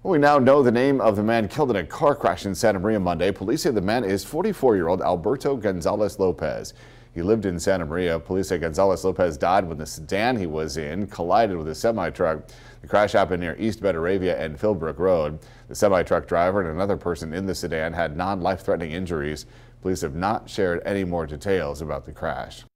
We now know the name of the man killed in a car crash in Santa Maria Monday. Police say the man is 44-year-old Alberto Gonzalez Lopez. He lived in Santa Maria. Police say Gonzalez Lopez died when the sedan he was in collided with a semi-truck. The crash happened near East Betaravia and Philbrook Road. The semi-truck driver and another person in the sedan had non-life-threatening injuries. Police have not shared any more details about the crash.